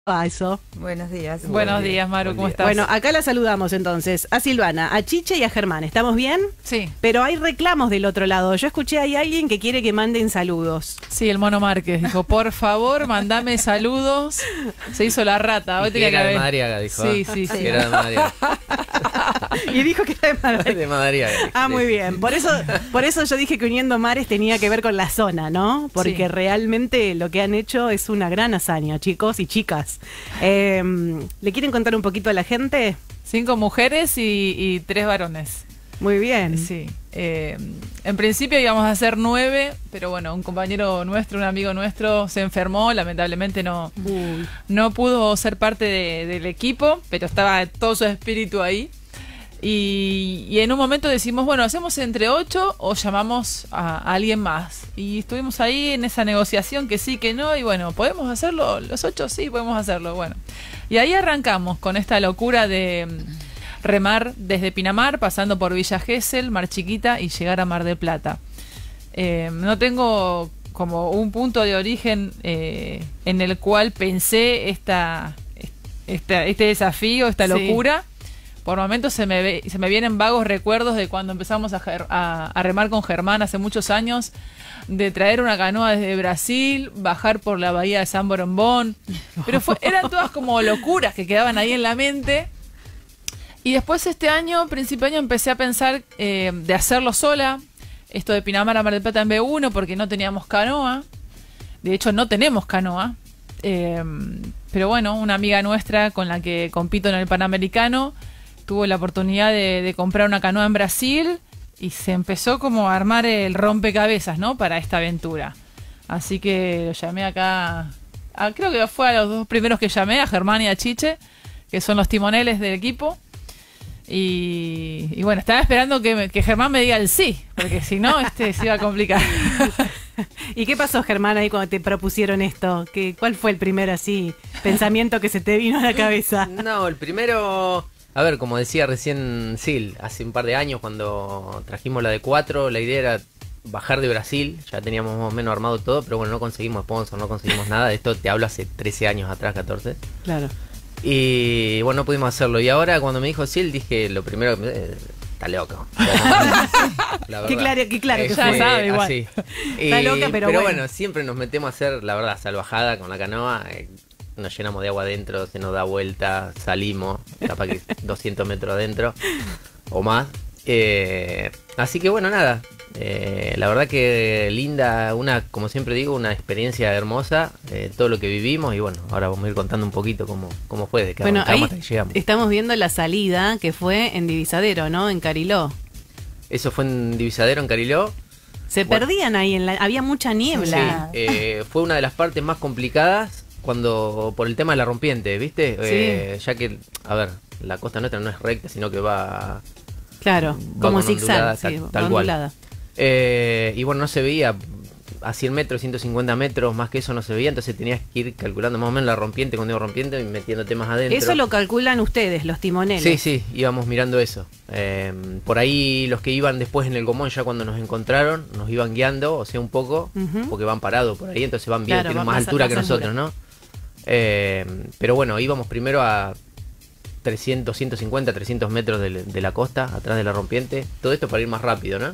Ah, eso. Buenos días. Buenos días, Maru, ¿cómo estás? Bueno, acá la saludamos entonces a Silvana, a Chiche y a Germán. ¿Estamos bien? Sí. Pero hay reclamos del otro lado. Yo escuché ahí a alguien que quiere que manden saludos. Sí, el Mono Márquez dijo, por favor, mandame saludos. Se hizo la rata. Hoy tenía era que de haber... Madariaga, dijo. Sí, sí, sí. Era de Madariaga. Y dijo que era de Madrid. De Madariaga. Ah, muy bien. Por eso yo dije que Uniendo Mares tenía que ver con la zona, ¿no? Porque Sí. realmente lo que han hecho es una gran hazaña, chicos y chicas. ¿Le quieren contar un poquito a la gente? 5 mujeres y 3 varones. Muy bien. Sí. En principio íbamos a hacer 9, pero bueno, un compañero nuestro, un amigo nuestro, se enfermó. Lamentablemente no pudo ser parte del equipo, pero estaba todo su espíritu ahí. Y en un momento decimos, bueno, ¿hacemos entre 8 o llamamos a alguien más? Y estuvimos ahí en esa negociación que sí, que no, y bueno, ¿podemos hacerlo? ¿Los 8? Sí, podemos hacerlo, bueno. Y ahí arrancamos con esta locura de remar desde Pinamar, pasando por Villa Gesell, Mar Chiquita y llegar a Mar del Plata. No tengo como un punto de origen en el cual pensé este desafío, esta locura. Por momentos se me vienen vagos recuerdos de cuando empezamos a remar con Germán hace muchos años, de traer una canoa desde Brasil, bajar por la bahía de San Borombón. Pero eran todas como locuras que quedaban ahí en la mente. Y después este año, principio de año, empecé a pensar de hacerlo sola. Esto de Pinamar a Mar del Plata en B1 porque no teníamos canoa. De hecho, no tenemos canoa. Pero bueno, una amiga nuestra con la que compito en el Panamericano tuvo la oportunidad de comprar una canoa en Brasil y se empezó como a armar el rompecabezas, ¿no? Para esta aventura. Así que lo llamé acá, creo que fue a los 2 primeros que llamé, a Germán y a Chiche, que son los timoneles del equipo. Y bueno, estaba esperando que Germán me diga el sí, porque si no, se iba a complicar. ¿Y qué pasó, Germán, ahí cuando te propusieron esto? ¿Cuál fue el primer así pensamiento que se te vino a la cabeza? No, el primero... A ver, como decía recién Sil, hace un par de años cuando trajimos la de 4, la idea era bajar de Brasil, ya teníamos más o menos armado todo, pero bueno, no conseguimos sponsor, no conseguimos nada, de esto te hablo hace 13 años atrás, 14. Claro. Y bueno, no pudimos hacerlo, y ahora cuando me dijo Sil, dije, lo primero que está loco. Qué claro que Ya fue. sabe igual. Así. Está loca, pero bueno, siempre nos metemos a hacer, la verdad, salvajada con la canoa. Nos llenamos de agua adentro, se nos da vuelta, salimos, capaz que 200 metros adentro o más. Así que bueno, nada. La verdad que linda, como siempre digo, una experiencia hermosa, todo lo que vivimos, y bueno, ahora vamos a ir contando un poquito cómo fue de que Bueno, ahí hasta que llegamos. estamos viendo la salida que fue en Divisadero, ¿no? En Cariló. Eso fue en Divisadero, en Cariló. Se perdían ahí, había mucha niebla. Sí, fue una de las partes más complicadas por el tema de la rompiente, ¿viste? Ya que, a ver, la costa nuestra no es recta, sino que va... Claro, va como con zigzag, ondulada, sí, tal cual. ondulada. Y bueno, no se veía a 100 metros, 150 metros, más que eso no se veía, entonces tenías que ir calculando más o menos la rompiente, cuando digo rompiente, y metiéndote más adentro. Eso lo calculan ustedes, los timoneles. Sí, íbamos mirando eso. Por ahí los que iban después en el gomón, ya cuando nos encontraron, nos iban guiando, o sea, un poco, porque van parados por ahí, entonces van bien, Claro, tienen van más altura que altura. nosotros, ¿no? Pero bueno, íbamos primero a 300, 150, 300 metros de la costa, atrás de la rompiente, todo esto para ir más rápido, ¿no?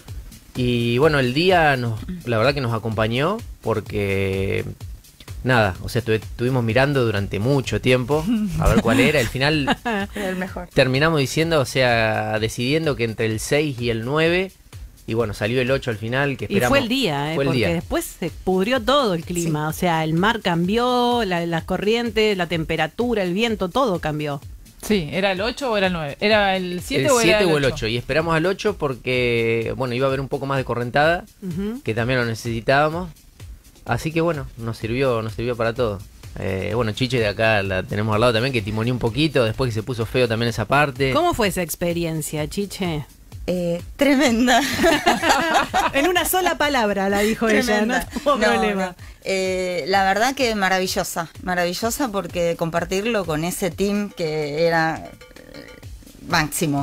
Y bueno, el día la verdad que nos acompañó porque nada, o sea, estuvimos mirando durante mucho tiempo a ver cuál era. Al final Era el mejor. terminamos diciendo, o sea, decidiendo que entre el 6 y el 9, y bueno, salió el 8 al final, que Y esperamos. fue el día, Fue el porque día. después se pudrió todo el clima. O sea, el mar cambió, las corrientes, la temperatura, el viento, todo cambió. Sí, ¿era el 8 o era el 9? ¿Era el 7 El o era 7 el o el 8? 8, y esperamos al 8 porque, bueno, iba a haber un poco más de correntada, que también lo necesitábamos. Así que bueno, nos sirvió para todo. Bueno, Chiche de acá la tenemos al lado también, que timoneó un poquito, después que se puso feo también esa parte. ¿Cómo fue esa experiencia, Chiche? Tremenda. En una sola palabra la dijo ella, no tuvo problema. La verdad que maravillosa porque compartirlo con ese team que era máximo,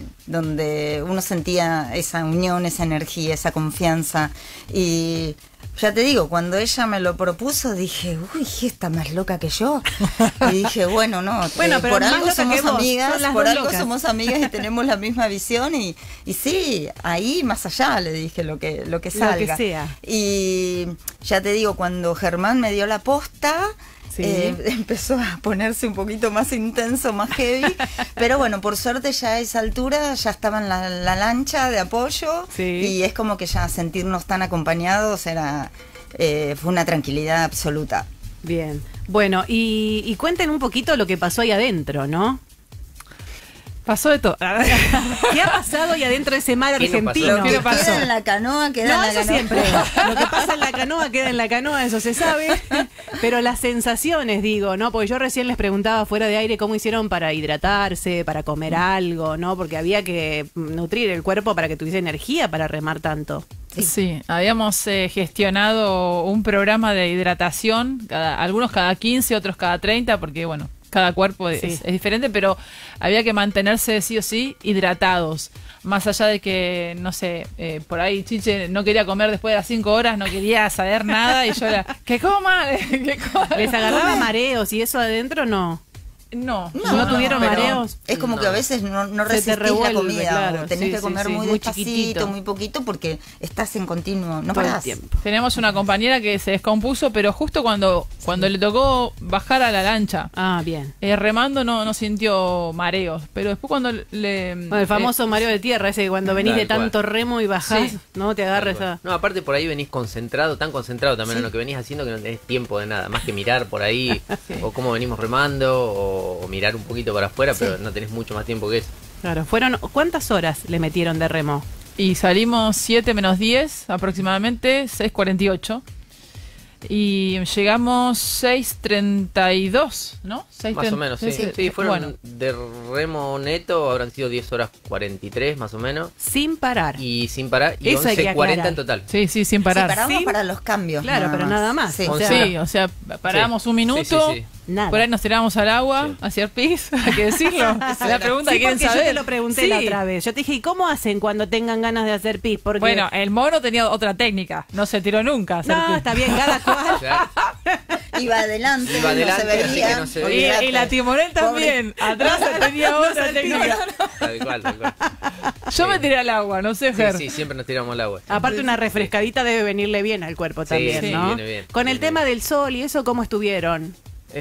donde uno sentía esa unión, esa energía, esa confianza, y ya te digo, cuando ella me lo propuso, dije, uy, está más loca que yo. Y dije, bueno, no, Bueno, pero por más algo loca somos que vos, amigas, son las por dos algo locas. somos amigas y tenemos la misma visión y sí, ahí más allá le dije lo que salga. sea. Y ya te digo, cuando Germán me dio la posta, Sí. empezó a ponerse un poquito más intenso, más heavy, pero bueno, por suerte ya a esa altura ya estaba en la lancha de apoyo Sí. y es como que ya sentirnos tan acompañados fue una tranquilidad absoluta. Bien. Bueno, y cuenten un poquito lo que pasó ahí adentro, ¿no? Pasó de todo. ¿Qué ha pasado ahí adentro de ese mar ¿Qué no pasó? argentino? Lo que ¿Qué pasó? queda en la canoa, queda No, en la eso canoa. siempre. Lo que pasa en la canoa queda en la canoa, eso se sabe. Pero las sensaciones, digo, ¿no? Porque yo recién les preguntaba fuera de aire cómo hicieron para hidratarse, para comer algo, ¿no? Porque había que nutrir el cuerpo para que tuviese energía para remar tanto. Sí, habíamos gestionado un programa de hidratación, algunos cada 15, otros cada 30, porque bueno, cada cuerpo Sí. es diferente, pero había que mantenerse sí o sí hidratados. Más allá de que, no sé, por ahí Chiche no quería comer después de las 5 horas, no quería saber nada, y yo era, ¡que coma! ¡Que coma! ¿Les agarraba mareos y eso adentro no? No, ¿No tuvieron pero mareos? Es como que a veces no Se te resistís revuelve, la comida, claro. o tenés Sí, que sí, comer sí, muy muy despacito, chiquitito. muy poquito, porque estás en continuo, no Todo el parás. tiempo. Tenemos una compañera que se descompuso, pero justo cuando le tocó bajar a la lancha, Ah, bien. remando no sintió mareos, pero después cuando le... Bueno, el famoso mareo de tierra, ese que cuando venís Tal de tanto cual. remo y bajás, Sí. ¿no? Te agarra esa... No, aparte por ahí venís concentrado, tan concentrado también en lo que venís haciendo que no tenés tiempo de nada, más que mirar por ahí o cómo venimos remando o mirar un poquito para afuera, pero no tenés mucho más tiempo que eso. Claro, ¿cuántas horas le metieron de remo? Y salimos 7 menos 10 aproximadamente, 6:48. Y llegamos 6:32, ¿no? Más o menos, sí. Sí, fueron Bueno, de remo neto, habrán sido 10 horas 43 más o menos. Sin parar. Y sin parar, y Eso hay que 11:40 aclarar. en total. sí, sin Sí, parar. paramos Sí. para los cambios. Claro, pero nada más. Sí. O sea, Sí, o sea, parábamos un minuto, Sí, sí, nada. por ahí nos tirábamos al agua, Sí. hacia el pis, hay que decirlo. La pregunta Sí, que quieren porque saber. yo te lo pregunté Sí. la otra vez. Yo te dije, ¿y cómo hacen cuando tengan ganas de hacer pis? Porque... Bueno, el mono tenía otra técnica, no se tiró nunca a hacer no, pis. está bien, cada cual. O sea, Iba adelante, Iba adelante, no se así veía. que no se Y, olvidate. y la timonel también, atrás tenía otra técnica. tal cual, tal cual. Yo me tiré al agua, no sé, Sí, Ger. sí, siempre nos tiramos al agua. Aparte una refrescadita debe venirle bien al cuerpo Sí, también, sí, ¿no? viene bien, Con el viene tema bien. del sol y eso, ¿cómo estuvieron?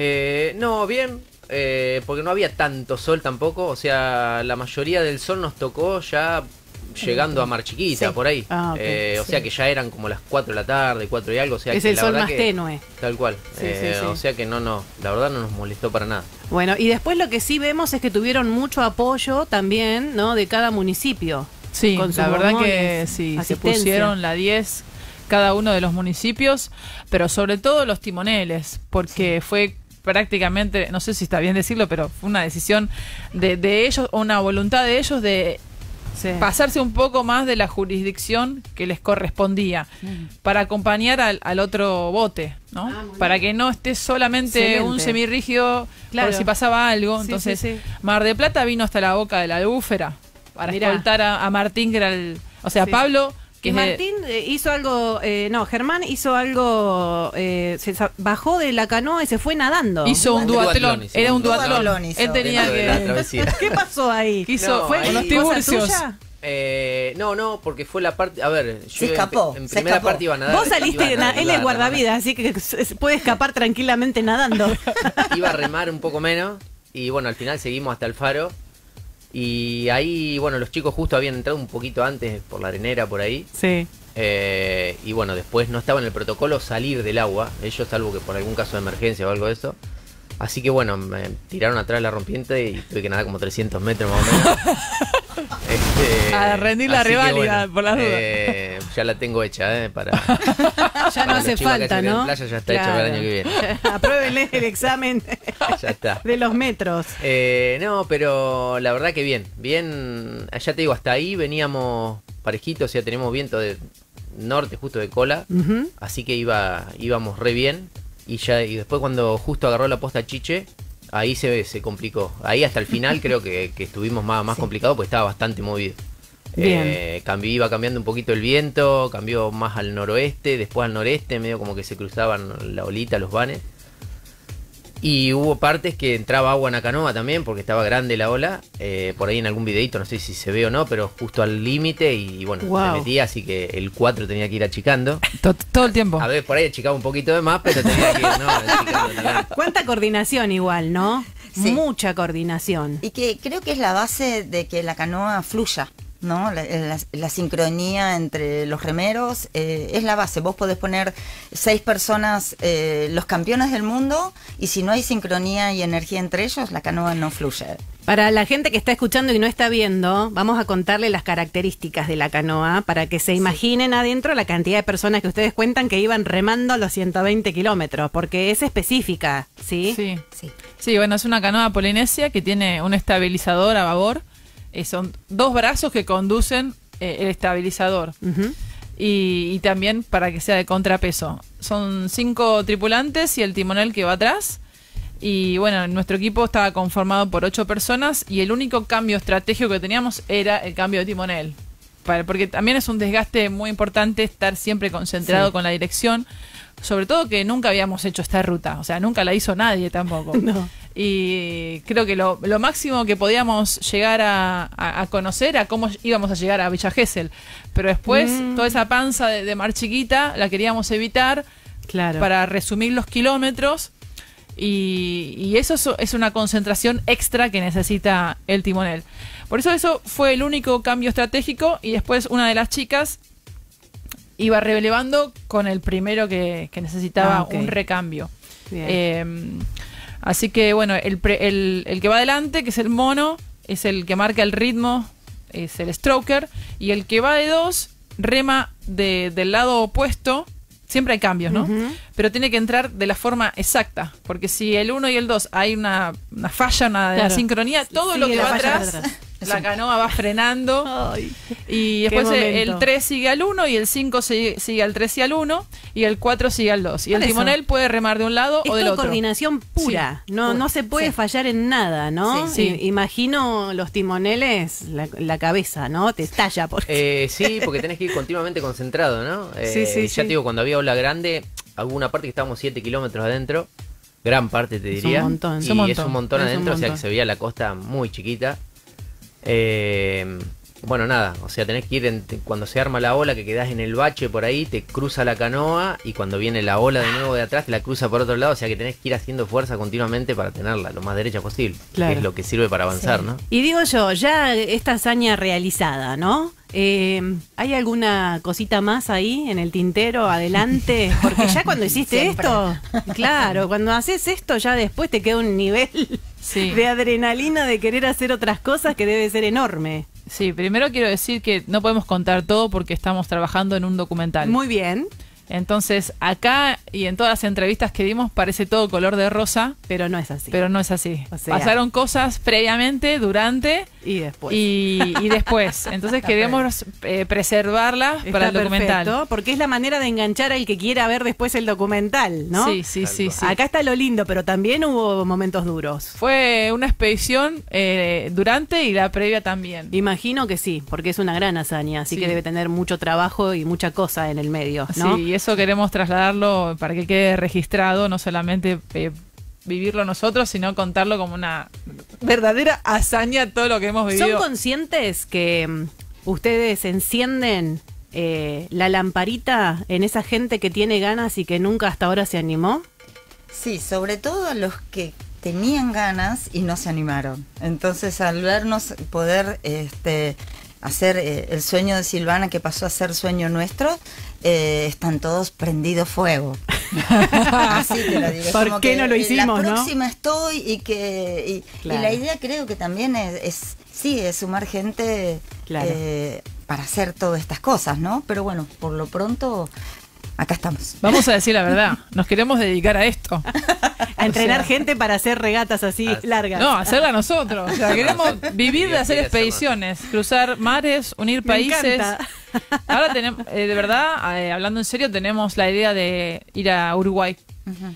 No, bien, porque no había tanto sol tampoco, o sea, la mayoría del sol nos tocó ya llegando a Mar Chiquita, Sí. por ahí. Ah, ok, O sea que ya eran como las 4 de la tarde, 4 y algo, o sea Es que el la sol verdad más que- tenue. Tal cual. Sí, sí, sí. O sea que no, la verdad no nos molestó para nada. Bueno, y después lo que sí vemos es que tuvieron mucho apoyo también, ¿no? De cada municipio. Sí, Con sus la verdad que bombones, sí, se asistencia. pusieron la 10 cada uno de los municipios, pero sobre todo los timoneles, porque fue prácticamente, no sé si está bien decirlo, pero fue una decisión de ellos, una voluntad de ellos de Sí. pasarse un poco más de la jurisdicción que les correspondía para acompañar al otro bote, ¿no? Ah, muy Para bien. que no esté solamente Excelente. un semirrígido Claro. por si pasaba algo. Sí, Entonces, sí, sí. Mar de Plata vino hasta la boca de la albúfera para Mirá. escoltar a Martín, que era el... O sea, Sí. Pablo... Que Y es de- Martín hizo algo, no, Germán hizo algo, bajó de la canoa y se fue nadando. hizo un duatlón. duatlón hizo, Era un un duatlón. duatlón hizo. Él tenía Dentro de la que... travesía. ¿Qué pasó ahí? Hizo, No, fue ahí- unos ¿Cosa tiburcios. tuya? No, porque fue la parte. A ver, yo Se escapó, en se primera escapó. parte iba a nadar. Vos saliste, iba a nadar, él iba es a guardavidas, así que puede escapar tranquilamente nadando. Iba a remar un poco menos. Y bueno, al final seguimos hasta el faro. Y ahí, bueno, los chicos justo habían entrado un poquito antes por la arenera, por ahí. Sí. Y bueno, después no estaba en el protocolo salir del agua. Ellos, salvo que por algún caso de emergencia o algo de eso. Así que bueno, me tiraron atrás de la rompiente y tuve que nadar como 300 metros más o menos. A rendir la así que reválida, por las dudas. Ya la tengo hecha, para... Ya no Para hace los chicos que falta, hacen en ¿no? playa ya está hecha para el año que viene. Apruébenle el examen Ya está. de los metros. No, pero la verdad que bien. Bien, ya te digo, hasta ahí veníamos parejitos, o sea, tenemos viento de norte, justo de cola. Ujú. Así que íbamos re bien. Y después cuando justo agarró la posta Chiche, ahí se complicó. Ahí hasta el final creo que estuvimos más complicado porque estaba bastante movido. Bien. Iba cambiando un poquito el viento, cambió más al noroeste, después al noreste, medio como que se cruzaban la olita, los vanes. Y hubo partes que entraba agua en la canoa también, porque estaba grande la ola. Por ahí en algún videito, no sé si se ve o no, pero justo al límite y bueno, Wow. se metía, así que el 4 tenía que ir achicando. Todo el tiempo. A ver, por ahí achicaba un poquito de más, pero tenía que ir, ¿no? Achicando también. Cuánta coordinación igual, ¿no? Sí. Mucha coordinación. Y que creo que es la base de que la canoa fluya, ¿no? La sincronía entre los remeros es la base. Vos podés poner 6 personas, los campeones del mundo, y si no hay sincronía y energía entre ellos, la canoa no fluye. Para la gente que está escuchando y no está viendo, vamos a contarle las características de la canoa para que se imaginen adentro la cantidad de personas que ustedes cuentan que iban remando los 120 kilómetros, porque es específica, ¿sí? Sí. Sí. Sí, bueno, es una canoa polinesia que tiene un estabilizador a babor. Son 2 brazos que conducen el estabilizador. Ujú. Y también para que sea de contrapeso. Son 5 tripulantes y el timonel que va atrás. Y bueno, nuestro equipo estaba conformado por 8 personas y el único cambio estratégico que teníamos era el cambio de timonel. Porque también es un desgaste muy importante estar siempre concentrado Sí. con la dirección. Sobre todo que nunca habíamos hecho esta ruta. O sea, nunca la hizo nadie tampoco. No. Y creo que lo máximo que podíamos llegar a conocer a cómo íbamos a llegar a Villa Gesell. Pero después, toda esa panza de mar chiquita la queríamos evitar Claro. para resumir los kilómetros. Y eso es una concentración extra que necesita el timonel. Por eso fue el único cambio estratégico. Y después una de las chicas iba relevando con el primero que necesitaba Ok. un recambio. Bien. Así que bueno, el que va adelante, que es el mono, es el que marca el ritmo, es el stroker, y el que va de 2 rema del lado opuesto. Siempre hay cambios, ¿no? Ujú. Pero tiene que entrar de la forma exacta, porque si el 1 y el 2 hay una falla, una Claro. sincronía, todo lo Sigue que la va falla atrás, para atrás. la canoa va frenando. Ay. Y Qué después momento. el 3 sigue al 1 y el 5 sigue al 3 y al 1 y el 4 sigue al 2. Y Por el eso. timonel puede remar de un lado Es o del todo otro. coordinación pura, Sí, no, pura. no se puede Sí. fallar en nada, ¿no? Sí. Sí. Imagino los timoneles, la cabeza, ¿no? Te estalla porque... Sí, porque tenés que ir continuamente concentrado, ¿no? Sí, sí, ya sí. te digo, cuando había ola grande, alguna parte que estábamos 7 kilómetros adentro, gran parte te Es un diría. montón. Y Es un montón. es un montón Es un adentro, o sea montón. que se veía la costa muy chiquita. Bueno, nada, o sea, tenés que ir cuando se arma la ola, que quedás en el bache por ahí, te cruza la canoa y cuando viene la ola de nuevo de atrás te la cruza por otro lado, o sea que tenés que ir haciendo fuerza continuamente para tenerla lo más derecha posible, Claro. que es lo que sirve para avanzar, Sí. ¿no? Y digo yo, ya esta hazaña realizada, ¿no? ¿Hay alguna cosita más ahí en el tintero adelante? Porque ya cuando hiciste Siempre. esto, claro, cuando haces esto ya después te queda un nivel Sí. de adrenalina de querer hacer otras cosas que debe ser enorme. Sí, primero quiero decir que no podemos contar todo porque estamos trabajando en un documental. Muy bien, Entonces, acá y en todas las entrevistas que dimos parece todo color de rosa, pero no es así. pero no es así. O sea- Pasaron cosas previamente, durante y después. y después. Entonces queremos preservarla Está para el documental. perfecto, porque es la manera de enganchar al que quiera ver después el documental, ¿no? Sí, sí, sí, sí. Acá está lo lindo, pero también hubo momentos duros. Fue una expedición durante y la previa también. Imagino que sí, porque es una gran hazaña, así Sí. que debe tener mucho trabajo y mucha cosa en el medio, ¿no? Sí, y eso queremos trasladarlo para que quede registrado, no solamente vivirlo nosotros, sino contarlo como una verdadera hazaña todo lo que hemos ¿Son vivido. conscientes que ustedes encienden la lamparita en esa gente que tiene ganas y que nunca hasta ahora se animó? Sí, sobre todo a los que tenían ganas y no se animaron. Entonces, al vernos poder hacer el sueño de Silvana, que pasó a ser sueño nuestro, están todos prendidos fuego. Así te lo digo. Es ¿Por como qué que no lo hicimos, la no? próxima estoy y Claro. la idea creo que también es sumar gente Claro. para hacer todas estas cosas, ¿no? Pero bueno, por lo pronto, acá estamos. Vamos a decir la verdad, nos queremos dedicar a esto. A entrenar O sea, gente para hacer regatas así largas. No, hacerla nosotros. O sea, queremos vivir de hacer Divertir, expediciones, cruzar mares, unir Me países. encanta. Ahora tenemos, de verdad, hablando en serio, tenemos la idea de ir a Uruguay.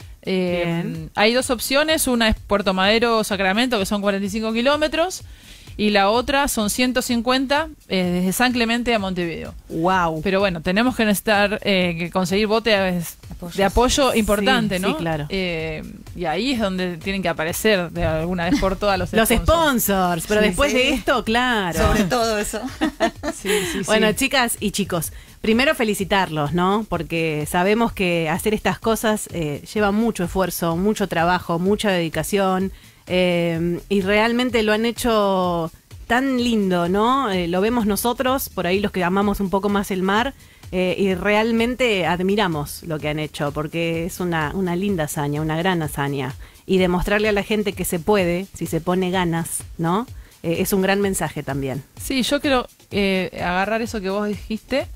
Bien. Hay dos opciones, una es Puerto Madero, Sacramento, que son 45 kilómetros, y la otra son 150 desde San Clemente a Montevideo. Wow. Pero bueno, tenemos que necesitar que conseguir botes de apoyo importante, Sí, ¿no? sí, claro. Y ahí es donde tienen que aparecer de alguna vez por todas los Los sponsors, pero Sí, después sí. de esto, claro. Sobre todo eso. Sí, sí, Bueno, sí. chicas y chicos, primero felicitarlos, ¿no? Porque sabemos que hacer estas cosas lleva mucho esfuerzo, mucho trabajo, mucha dedicación, y realmente lo han hecho tan lindo, ¿no? Lo vemos nosotros, por ahí los que amamos un poco más el mar, y realmente admiramos lo que han hecho, porque es una linda hazaña, una gran hazaña. Y demostrarle a la gente que se puede, si se pone ganas, ¿no? Es un gran mensaje también. Sí, yo quiero agarrar eso que vos dijiste,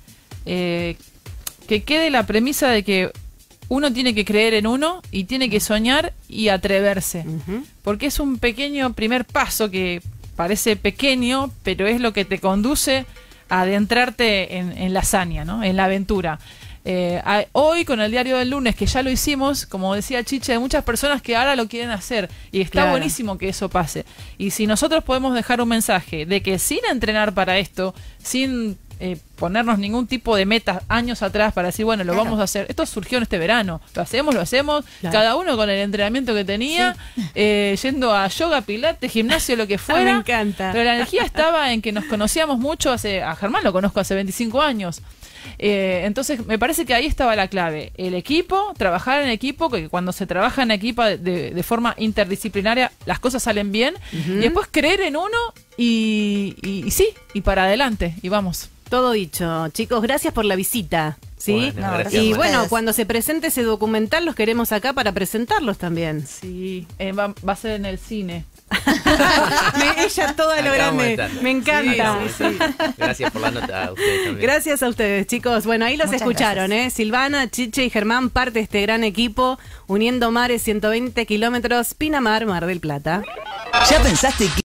que quede la premisa de que uno tiene que creer en uno y tiene que soñar y atreverse. Ujú. Porque es un pequeño primer paso que parece pequeño, pero es lo que te conduce a adentrarte en la hazaña, ¿no? En la aventura. Hoy, con el diario del lunes, que ya lo hicimos, como decía Chiche, hay muchas personas que ahora lo quieren hacer y está Claro. buenísimo que eso pase. Y si nosotros podemos dejar un mensaje de que sin entrenar para esto, sin ponernos ningún tipo de metas años atrás para decir, bueno, lo Claro. vamos a hacer. Esto surgió en este verano. Lo hacemos, Claro. cada uno con el entrenamiento que tenía, yendo a yoga, pilates, gimnasio, lo que fuera. Me encanta. Pero la energía estaba en que nos conocíamos mucho a Germán lo conozco hace 25 años. Entonces me parece que ahí estaba la clave. El equipo, trabajar en equipo, que cuando se trabaja en equipo de forma interdisciplinaria, las cosas salen bien. Y después creer en uno y sí, y para adelante, y vamos. Todo dicho, chicos, gracias por la visita, ¿sí? Bueno, No, gracias, gracias Y a bueno, ustedes. cuando se presente ese documental los queremos acá para presentarlos también. Sí, va a ser en el cine. Ella toda lo Acá vamos a grande, estar. me encanta. Sí. Gracias por la nota a ustedes también. Gracias a ustedes, chicos. Bueno, ahí los Muchas escucharon, gracias. Silvana, Chiche y Germán, parte de este gran equipo, uniendo mares 120 kilómetros, Pinamar, Mar del Plata. ¿Ya pensaste que